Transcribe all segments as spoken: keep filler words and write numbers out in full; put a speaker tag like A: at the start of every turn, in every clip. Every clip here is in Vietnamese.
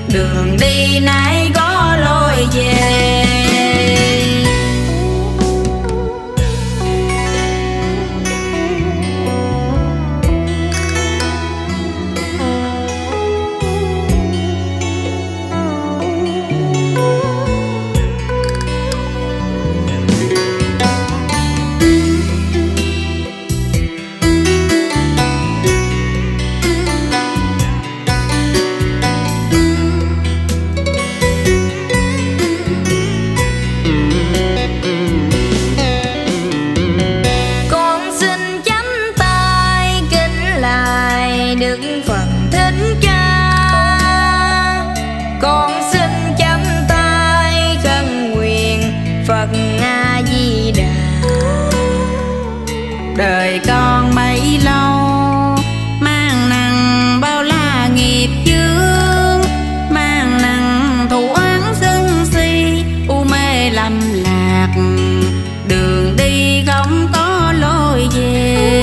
A: đường đi nay có lối về. Đời con bấy lâu mang nặng bao la nghiệp chướng, mang nặng thù oán sân si, u mê lầm lạc, đường đi không có lối về.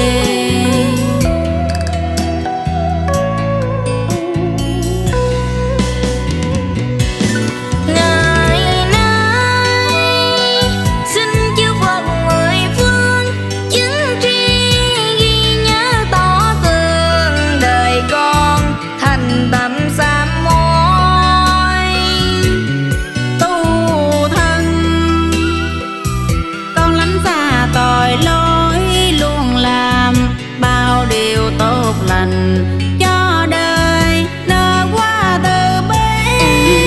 A: Cho đời nở qua từ bi,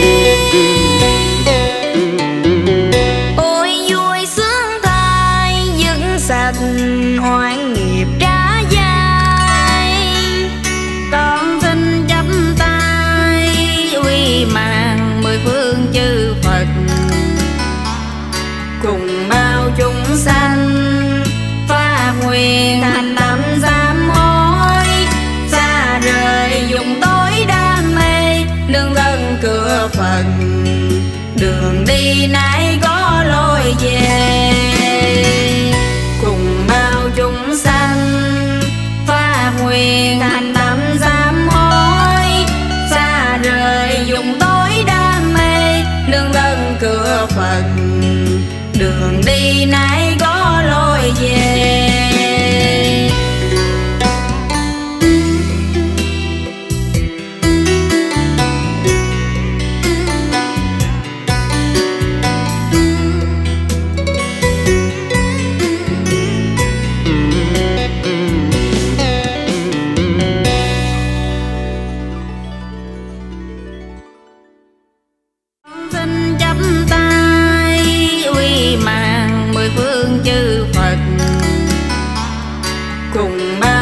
A: ôi vui sướng thay dựng sạch oan nghiệp trả dài. Con xin chắp tay uy mạng mười phương chư Phật, cùng bao chúng sanh phát nguyện thành tâm sám hối, rời dùng tối đam mê nương thân cửa Phật, đường đi nay có lối về. Cùng bao chúng sanh phát nguyện thành tâm sám hối, xa rời dùng tối đam mê nương thân cửa Phật, đường đi nay có lối về. Chư Phật cùng ba